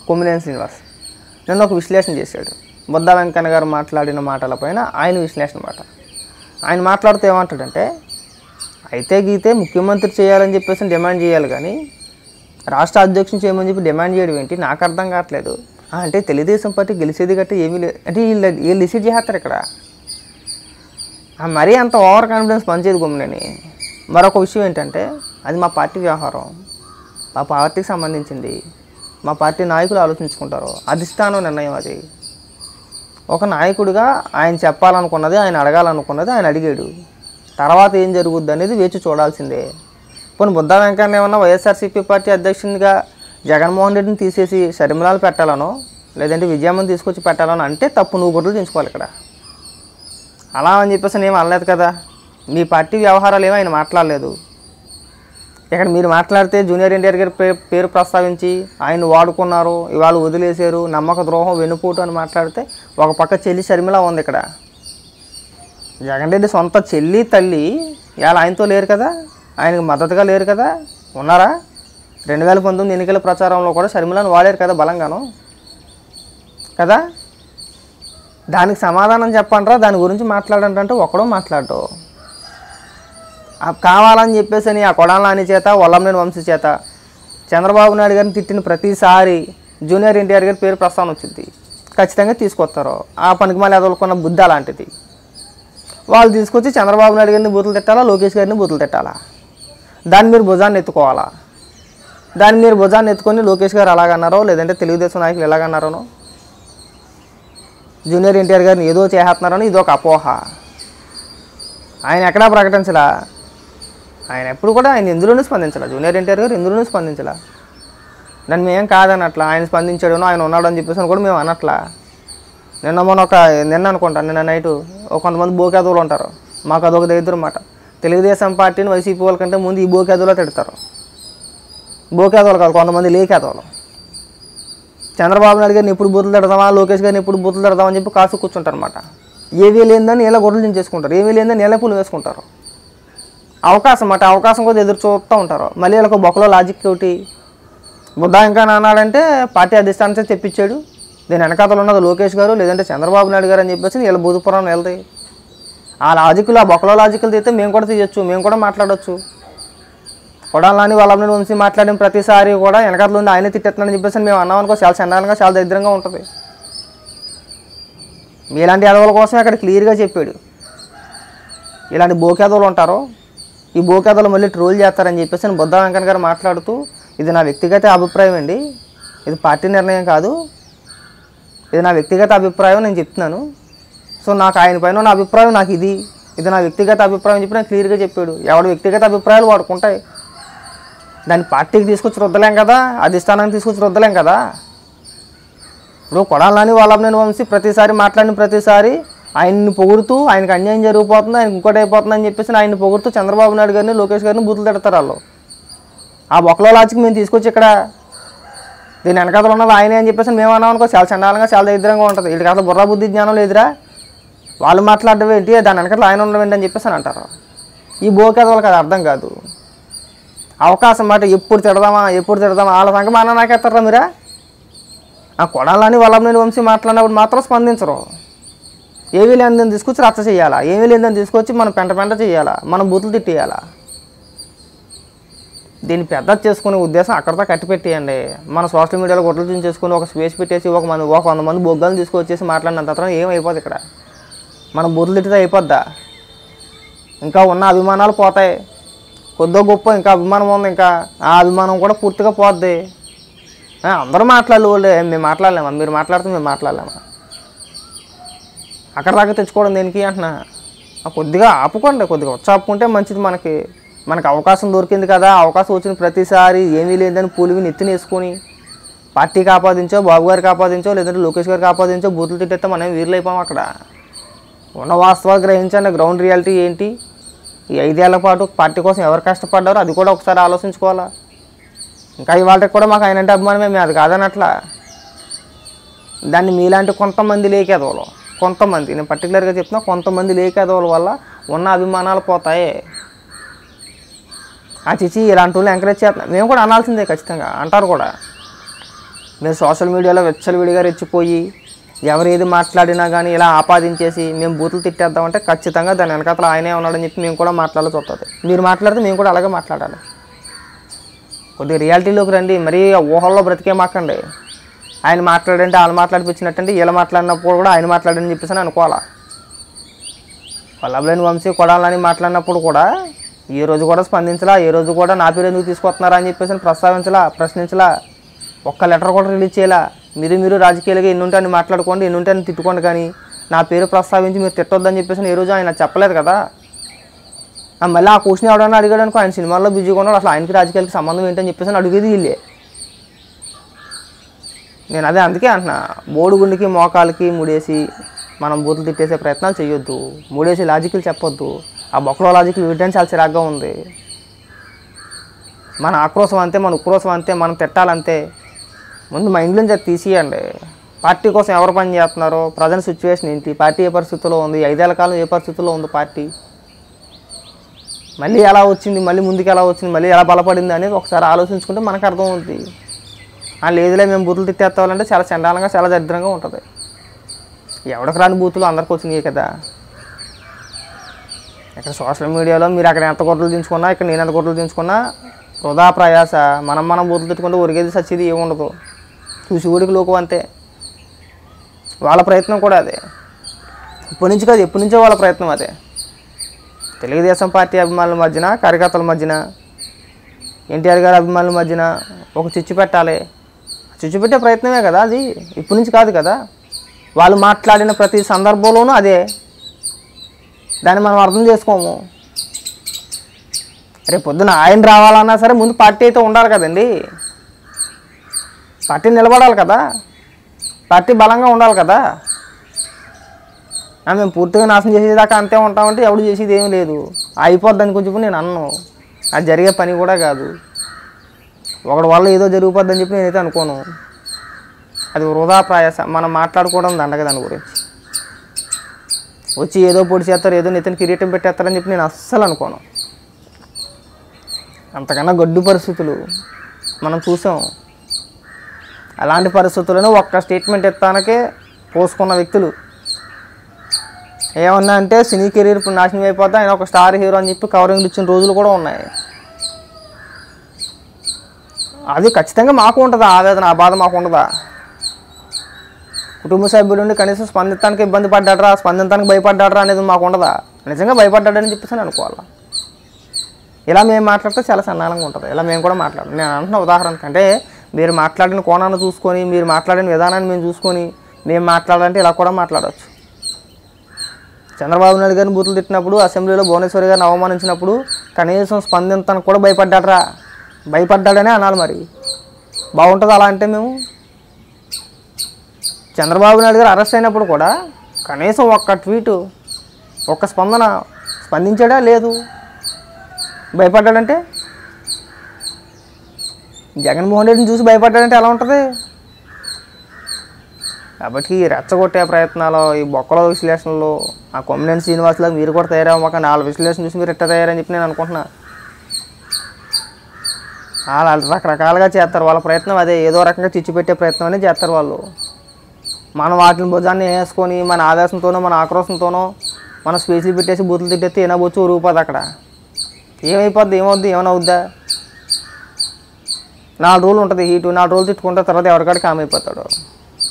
కొమ్మినేని శ్రీనివాస్ నిన్న ఒక విశ్లేషణ చేశాడు. బుద్ధా వెంకన్న గారు మాట్లాడిన మాటలపైన ఆయన విశ్లేషణ మాట. ఆయన మాట్లాడుతూ ఏమంటాడంటే, అయితే గీతే ముఖ్యమంత్రి చేయాలని చెప్పేసి డిమాండ్ చేయాలి, కానీ రాష్ట్ర అధ్యక్షుని చేయమని చెప్పి డిమాండ్ చేయడం ఏంటి నాకు అర్థం కావట్లేదు. అంటే తెలుగుదేశం పార్టీ గెలిచేది గట్ట ఏమీ లేదు అంటే వీళ్ళు డిసైడ్ చేస్తారు ఇక్కడ. మరీ అంత ఓవర్ కాన్ఫిడెన్స్ పనిచేయదు కొమ్మినేని. మరొక విషయం ఏంటంటే, అది మా పార్టీ వ్యవహారం, మా పార్టీకి సంబంధించింది, మా పార్టీ నాయకులు ఆలోచించుకుంటారు, అధిష్టానం నిర్ణయం అది. ఒక నాయకుడిగా ఆయన చెప్పాలనుకున్నది, ఆయన అడగాలనుకున్నది ఆయన అడిగాడు. తర్వాత ఏం జరుగుద్ది అనేది వేచి చూడాల్సిందే. పోనీ బుద్ధా వెంకన్న ఏమన్నా వైఎస్ఆర్సీపీ పార్టీ అధ్యక్షునిగా జగన్మోహన్ రెడ్డిని తీసేసి షర్మిలాలు పెట్టాలనో లేదంటే విజయమ్మని తీసుకొచ్చి పెట్టాలనో అంటే తప్పు, నువ్వు గుర్తులు దించుకోవాలి ఇక్కడ. అలా అని చెప్పేసి నేను అనలేదు కదా. మీ పార్టీ వ్యవహారాలు ఏమో ఆయన మాట్లాడలేదు. ఇక్కడ మీరు మాట్లాడితే జూనియర్ ఎన్టీఆర్ గారి పేరు ప్రస్తావించి ఆయన వాడుకున్నారు, ఇవాళ వదిలేశారు, నమ్మక ద్రోహం, వెన్నుపోటు అని మాట్లాడితే ఒక పక్క చెల్లి షర్మిల ఉంది ఇక్కడ. జగన్ రెడ్డి సొంత చెల్లి తల్లి ఇవాళ ఆయనతో లేరు కదా, ఆయనకు మద్దతుగా లేరు కదా. ఉన్నారా? 2019 ఎన్నికల ప్రచారంలో కూడా షర్మిలను వాడారు కదా బలంగాను కదా. దానికి సమాధానం చెప్పండిరా, దాని గురించి మాట్లాడంటే ఒక్కడో మాట్లాడటం. కావాలని చెప్పేసి అని ఆ కొడాల నాని చేత, వల్లంనేని వంశీ చేత చంద్రబాబు నాయుడు గారిని తిట్టిన ప్రతిసారి జూనియర్ ఎన్టీఆర్ గారి పేరు ప్రస్తావన వచ్చింది. ఖచ్చితంగా తీసుకొస్తారు. ఆ పనికి మళ్ళీ ఎదుర్కొన్న బుద్ధి అలాంటిది. వాళ్ళు తీసుకొచ్చి చంద్రబాబు నాయుడు గారిని బూతులు తిట్టాలా, లోకేష్ గారిని బూతులు తిట్టాలా. దాన్ని మీరు భుజాన్ని ఎత్తుకోవాలా. దాన్ని మీరు భుజాన్ని ఎత్తుకొని లోకేష్ గారు అలాగన్నారో లేదంటే తెలుగుదేశం నాయకులు ఎలాగన్నారనో, జూనియర్ ఎన్టీఆర్ గారిని ఏదో చేస్తున్నారని ఇదొక అపోహ. ఆయన ఎక్కడా ప్రకటించలా. ఆయన ఎప్పుడు కూడా ఆయన ఎందులోనూ స్పందించాల. జూనియర్ ఎన్టీఆర్ గారు ఎందులోనూ స్పందించాల. దాన్ని మేమేం కాదనట్లా. ఆయన స్పందించాడనో ఆయన ఉన్నాడు అని చెప్పేసి కూడా మేము అనట్లా. నిన్న అనుకుంటా, నిన్న నైటు కొంతమంది బోకేదవులు ఉంటారు. మాకు అదొక దరిద్రం మాట. తెలుగుదేశం పార్టీని వైసీపీ వాళ్ళ కంటే ముందు ఈ బోకేదవులో తిడతారు. బోకేదవులు కాదు, కొంతమంది లేకేదవులు. చంద్రబాబు నాయుడు గారిని ఎప్పుడు బూతులు తిడదామా, లోకేష్ గారిని ఎప్పుడు బూతులు తిడదామని చెప్పి కాసు కూర్చుంటారు అనమాట. ఏవీ లేదని ఇలా గొడవలు దించేసుకుంటారు, ఏమీ లేదని ఇలా పులు వేసుకుంటారు. అవకాశం అట అవకాశం కూడా ఎదురు చూస్తూ ఉంటారు. మళ్ళీ వీళ్ళకి బొక్కలో లాజిక్ ఒకటి. బుద్ధా ఇంకా అన్నాడంటే పార్టీ అధిష్టానం తెప్పించాడు, దీని వెనకాతలు ఉన్నది లోకేష్ గారు లేదంటే చంద్రబాబు నాయుడు గారు అని చెప్పేసి వీళ్ళ బూతుపురం వెళ్తాయి. ఆ లాజిక్లు, ఆ బొక్కలో లాజిక్లు తీస్తే మేము కూడా తీయచ్చు, మేము కూడా మాట్లాడవచ్చు. కొడాలని వల్లంనేని వంశీ మాట్లాడిన ప్రతిసారి కూడా వెనకాతలు ఉంది ఆయనే తిట్టేస్తున్నాడని చెప్పేసి మేము అన్నాం అనుకో, చాలా చండాలంగా చాలా దరిద్రంగా ఉంటుంది. మీలాంటి ఎదవల కోసం అక్కడ క్లియర్గా చెప్పాడు. ఇలాంటి బోకేదవులు ఉంటారు, ఈ బోకేదవులు మళ్ళీ ట్రోల్ చేస్తారని చెప్పేసి బుద్ధా వెంకన్న గారు మాట్లాడుతూ, ఇది నా వ్యక్తిగత అభిప్రాయం అండి, ఇది పార్టీ నిర్ణయం కాదు, ఇది నా వ్యక్తిగత అభిప్రాయం నేను చెప్తున్నాను. సో నాకు ఆయన పైన నా అభిప్రాయం నాకు ఇది నా వ్యక్తిగత అభిప్రాయం చెప్పి నాకు క్లియర్గా చెప్పాడు. ఎవడు వ్యక్తిగత అభిప్రాయాలు వాడుకుంటాయి. దాన్ని పార్టీకి తీసుకొచ్చి రుద్దలేం కదా, అధిష్టానానికి తీసుకొచ్చి రుద్దలేం కదా. ఇప్పుడు కొడాలని వల్లంనేని వంశీ ప్రతిసారి మాట్లాడిన ప్రతిసారి ఆయన్ని పొగుడుతూ ఆయనకు అన్యాయం జరిగిపోతుంది, ఆయనకు ఇంకోటి అయిపోతుంది అని చెప్పేసి ఆయన్ని పొగుడుతూ చంద్రబాబు నాయుడు గారిని లోకేష్ గారిని బూతులు తిడతారు వాళ్ళు. ఆ బొక్కలో లాజిక్ మేము తీసుకొచ్చి ఇక్కడ దీని వెనకాతలు ఉన్నది ఆయనే అని చెప్పేసి మేము అన్నాం అనుకో, చాలా చండాలంగా చాలా దరిద్రంగా ఉంటుంది. వీళ్ళకి అసలు బుర్ర బుద్ధి జ్ఞానం లేదురా, వాళ్ళు మాట్లాడడం ఏంటి, దాని వెనకాల ఆయన ఉండడం ఏంటి అని చెప్పేసి అని అంటారు. ఈ బోకేద వాళ్ళకి అది అర్థం కాదు. అవకాశం మాట ఎప్పుడు తిడదామా వాళ్ళ సంగతి మా నాకేస్తారా మీరా. ఆ కొడాలని వల్లంనేని వంశీ మాట్లాడినప్పుడు మాత్రం స్పందించరు. ఏమీ లేదని తీసుకొచ్చి రచ్చ చేయాలా, ఏమీ లేదని తీసుకొచ్చి మనం పెంట చేయాలా, మనం బూతులు తిట్టేయాలా. దీన్ని పెద్ద చేసుకునే ఉద్దేశం అక్కడితో కట్టిపెట్టేయండి. మన సోషల్ మీడియాలో గొడవలు చేసుకుని ఒక స్పేస్ పెట్టేసి ఒక 100 మంది బొగ్గాలను తీసుకొచ్చేసి మాట్లాడినంత తర్వాత ఏమైపోద్ది ఇక్కడ. మనం బూతులు తిట్టితే అయిపోద్దా? ఇంకా ఉన్న అభిమానాలు పోతాయి. కొద్దో గొప్ప ఇంకా అభిమానం ఉంది, ఇంకా ఆ అభిమానం కూడా పూర్తిగా పోద్ది. అందరూ మాట్లాడలే, మేము మాట్లాడలేమా, మీరు మాట్లాడితే మేము మాట్లాడలేమా? అక్కడ దాకా తెచ్చుకోవడం దేనికి అంటున్నా. కొద్దిగా ఆపుకోండి, కొద్దిగా వచ్చి ఆపుకుంటే మంచిది. మనకు అవకాశం దొరికింది కదా, అవకాశం వచ్చిన ప్రతిసారి ఏమీ లేదని పూలివి నెత్తిని వేసుకొని పార్టీకి ఆపాదించో, బాబు గారికి ఆపాదించో, లేదంటే లోకేష్ గారికి ఆపాదించో బూతులు తిట్టేస్తే మనం వీర్లైపోయాం. అక్కడ ఉన్న వాస్తవాలు గ్రహించండి. గ్రౌండ్ రియాలిటీ ఏంటి, ఈ 5 ఏళ్ల పాటు పార్టీ కోసం ఎవరు కష్టపడ్డారో అది కూడా ఒకసారి ఆలోచించుకోవాలా. ఇంకా ఇవాళకి కూడా మాకు ఆయన అంటే అభిమానమే, మేము అది కాదనట్లా. దాన్ని మీలాంటి కొంతమంది లేకేదోలు, కొంతమంది, నేను పర్టికులర్గా చెప్తున్నా, కొంతమంది లేకేదోల వల్ల ఉన్న అభిమానాలు పోతాయి. ఆ చిచి ఇలాంటి వాళ్ళు ఎంకరేజ్ చేస్తున్నా మేము కూడా అనాల్సిందే, ఖచ్చితంగా అంటారు కూడా. మీరు సోషల్ మీడియాలో విచ్చలవిడిగా రెచ్చిపోయి ఎవరు ఏది మాట్లాడినా కానీ ఇలా ఆపాదించేసి మేము బూతులు తిట్టేద్దామంటే ఖచ్చితంగా దాని వెనకాతల ఆయనే ఉన్నాడని చెప్పి మేము కూడా మాట్లాడాల్సి వస్తుంది. మీరు మాట్లాడితే మేము కూడా అలాగే మాట్లాడాలి. కొద్దిగా రియాలిటీలోకి రండి. మరీ ఊహల్లో బ్రతికే మాకండి. ఆయన మాట్లాడంటే వాళ్ళు మాట్లాడిపించినట్టంటే వీళ్ళు మాట్లాడినప్పుడు కూడా ఆయన మాట్లాడని చెప్పేసి అని అనుకోవాలా. వల్లభనేని వంశీ కొడాలని మాట్లాడినప్పుడు కూడా ఏ రోజు కూడా స్పందించలా, ఏ రోజు కూడా నా పేరు ఎందుకు తీసుకొస్తున్నారా అని చెప్పేసి ప్రస్తావించలా, ప్రశ్నించలా, ఒక్క లెటర్ కూడా రిలీజ్ చేయాలా. మీరు రాజకీయాలుగా ఎన్ని ఉంటే అని మాట్లాడుకోండి, ఎన్ని ఉంటే అని తిట్టుకోండి, కానీ నా పేరు ప్రస్తావించి మీరు తిట్టొద్దని చెప్పేసి ఏ రోజు ఆయన చెప్పలేదు కదా. మళ్ళీ ఆ క్వశ్చన్ ఎవడన్నా అడిగాడు అనుకో, ఆయన సినిమాల్లో బిజీగా ఉన్నాడు, అసలు ఆయనకి రాజకీయాలకి సంబంధం ఏంటని చెప్పేసి అడిగేది వీళ్ళే. నేను అదే అందుకే అంటున్నా, బోడుగుండికి మోకాలకి ముడేసి మనం బూతులు తిట్టేసే ప్రయత్నాలు చేయొద్దు. మూడేసి లాజికల్ చెప్పొద్దు. ఆ బొక్కలో లాజికల్ వినడానికి చాలా చిరాగ్గా ఉంది. మన ఆక్రోశం అంతే, మన ఉక్రోశం అంతే, మనం తిట్టాలంతే. ముందు మైండ్లోంచి అది తీసియండి. పార్టీ కోసం ఎవరు పని చేస్తున్నారో, ప్రజెంట్ సిచ్యువేషన్ ఏంటి, పార్టీ ఏ పరిస్థితుల్లో ఉంది, 5 ఏళ్ల కాలం ఏ పరిస్థితుల్లో ఉంది పార్టీ, మళ్ళీ ఎలా వచ్చింది, మళ్ళీ ముందుకు ఎలా వచ్చింది, మళ్ళీ ఎలా బలపడింది అనేది ఒకసారి ఆలోచించుకుంటే మనకు అర్థమవుతుంది. లేదులే మేము బూతులు తిట్టేస్తావాలంటే చాలా చండాలంగా, చాలా దరిద్రంగా ఉంటుంది. ఎవరికి రాని బూతులు అందరికి వచ్చినాయి కదా. ఇక్కడ సోషల్ మీడియాలో మీరు అక్కడ ఎంత గొడవలు దించుకున్నా, ఇక్కడ నేను ఎంత గొడవలు దించుకున్నా వృధా ప్రయాస. మనం బూతులు తిట్టుకుంటే ఒరిగేది సచ్చేది ఏముండదు. చూసి ఊడికి లోకు అంతే. వాళ్ళ ప్రయత్నం కూడా అదే. ఇప్పటి నుంచి కాదు, ఎప్పటి నుంచో వాళ్ళ ప్రయత్నం అదే. తెలుగుదేశం పార్టీ అభిమానుల మధ్యన, కార్యకర్తల మధ్యన, ఎన్టీఆర్ గారి అభిమానుల మధ్యన ఒక చిచ్చు పెట్టాలి. చిచ్చు పెట్టే ప్రయత్నమే కదా అది, ఇప్పటి నుంచి కాదు కదా. వాళ్ళు మాట్లాడిన ప్రతి సందర్భంలోనూ అదే. దాన్ని మనం అర్థం చేసుకోము. రేపు పొద్దున ఆయన రావాలన్నా సరే ముందు పార్టీ అయితే ఉండాలి కదండి. పార్టీ నిలబడాలి కదా, పార్టీ బలంగా ఉండాలి కదా. మేము పూర్తిగా నాశనం చేసేదాకా అంతే ఉంటామంటే ఎవడు చేసేది ఏమీ లేదు. అయిపోద్దని కొంచెం నేను అన్నాను, అది జరిగే పని కూడా కాదు. ఒకటి వల్ల ఏదో జరిగిపోద్దని చెప్పి నేనైతే అనుకోను. అది వృధా ప్రయాస. మనం మాట్లాడుకోవడం దండగ దాని గురించి. వచ్చి ఏదో పొడి చేస్తారు, ఏదో నెత్తిని కిరీటం పెట్టేస్తారని చెప్పి నేను అస్సలు అనుకోను. అంతకన్నా గడ్డు పరిస్థితులు మనం చూసాం. అలాంటి పరిస్థితులను ఒక్క స్టేట్మెంట్ ఎత్తానకే పోసుకున్న వ్యక్తులు. ఏమన్నా అంటే సినీ కెరీర్ ఇప్పుడు నాశనం అయిపోతే ఆయన ఒక స్టార్ హీరో అని చెప్పి కవరింగ్లు ఇచ్చిన రోజులు కూడా ఉన్నాయి. అది ఖచ్చితంగా మాకు ఉంటుందా ఆవేదన, ఆ బాధ మాకు ఉండదా? కుటుంబ సభ్యులు ఉండి కనీసం స్పందించడానికి ఇబ్బంది పడ్డాడరా, స్పందించడానికి భయపడ్డాడరా అనేది మాకు ఉండదా? నిజంగా భయపడ్డాడని చెప్పేసి అనుకోవాలా. ఇలా మేము మాట్లాడితే చాలా సన్నాలంగా ఉంటుంది. ఇలా మేము కూడా మాట్లాడాలి. నేను అంటున్న ఉదాహరణకి, అంటే మీరు మాట్లాడిన కోణాన్ని చూసుకొని, మీరు మాట్లాడిన విధానాన్ని మేము చూసుకొని మేము మాట్లాడాలంటే ఇలా కూడా మాట్లాడవచ్చు. చంద్రబాబు నాయుడు గారిని బూతులు తిట్టినప్పుడు, అసెంబ్లీలో భువనేశ్వరి గారిని అవమానించినప్పుడు కనీసం స్పందించడానికి కూడా భయపడ్డాడరా, భయపడ్డాడనే అనాలి. మరి బాగుంటుంది అలా అంటే? మేము చంద్రబాబు నాయుడు గారు అరెస్ట్ అయినప్పుడు కూడా కనీసం ఒక్క ట్వీటు, ఒక్క స్పందించాడా? లేదు. భయపడ్డాడంటే, జగన్మోహన్ రెడ్డిని చూసి భయపడ్డాడంటే ఎలా ఉంటుంది? కాబట్టి రెచ్చగొట్టే ప్రయత్నాలు, ఈ బొక్కల విశ్లేషణలు, ఆ కొమ్మినేని శ్రీనివాసులకు మీరు కూడా తయారవ్వక 4 విశ్లేషణ చూసి మీరు ఎట్ట తయారని చెప్పి నేను అనుకుంటున్నా. వాళ్ళు రకరకాలుగా చేస్తారు. వాళ్ళ ప్రయత్నం అదే, ఏదో రకంగా చిచ్చుపెట్టే ప్రయత్నం అనేది చేస్తారు వాళ్ళు. మనం వాటిని భుజాన్ని వేసుకొని మన ఆవేశంతోనో, మన ఆక్రోశంతోనో మన స్పేస్లు పెట్టేసి బూతులు తిట్టేస్తే ఏనాబొచ్చు ఊరిపోద్ది. అక్కడ ఏమైపోద్ది? ఏమవుద్ది? ఏమైనా అవుద్దా? 4 రోజులు ఉంటుంది హీటు. 4 రోజులు తిట్టుకుంటే తర్వాత ఎవరికాడికి కామైపోతాడు.